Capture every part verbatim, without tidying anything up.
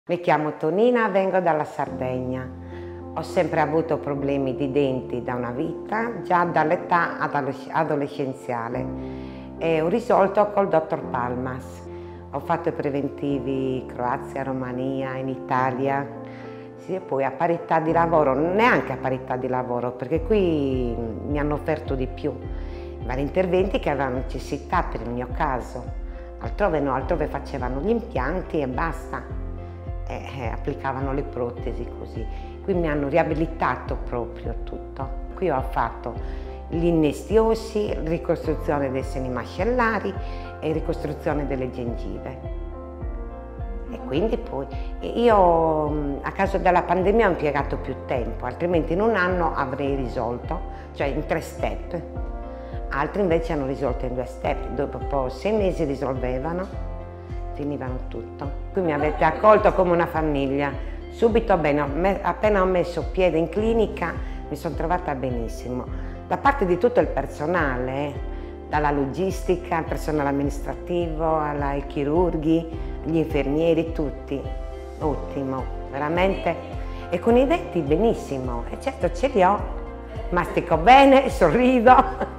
Mi chiamo Tonina, vengo dalla Sardegna. Ho sempre avuto problemi di denti da una vita, già dall'età adolescenziale, e ho risolto col dottor Palmas. Ho fatto i preventivi Croazia, Romania, in Italia, sì, e poi a parità di lavoro, neanche a parità di lavoro, perché qui mi hanno offerto di più, vari interventi che avevano necessità per il mio caso. Altrove no, altrove facevano gli impianti e basta. E applicavano le protesi così. Qui mi hanno riabilitato proprio tutto. Qui ho fatto gli innesti ossi, ricostruzione dei seni mascellari e ricostruzione delle gengive. E quindi poi io a causa della pandemia ho impiegato più tempo, altrimenti in un anno avrei risolto, cioè in tre step. Altri invece hanno risolto in due step, dopo sei mesi risolvevano, finivano tutto. Qui mi avete accolto come una famiglia, subito bene, appena ho messo piede in clinica mi sono trovata benissimo, da parte di tutto il personale, dalla logistica, al personale amministrativo, ai chirurghi, gli infermieri, tutti, ottimo, veramente, e con i denti benissimo, e certo ce li ho, mastico bene, sorrido.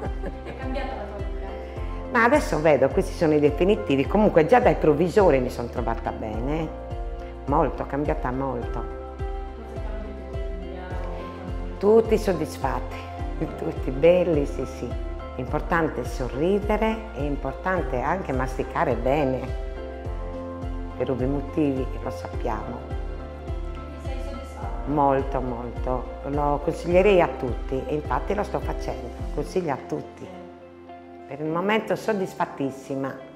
Ma adesso vedo, questi sono i definitivi, comunque già dai provvisori mi sono trovata bene, molto, cambiata molto. Tutti soddisfatti, tutti belli, sì sì. Importante sorridere, è importante anche masticare bene, per ovvi motivi, lo sappiamo. Sei soddisfatta? Molto, molto, lo consiglierei a tutti e infatti lo sto facendo, consiglio a tutti. Per il momento soddisfattissima.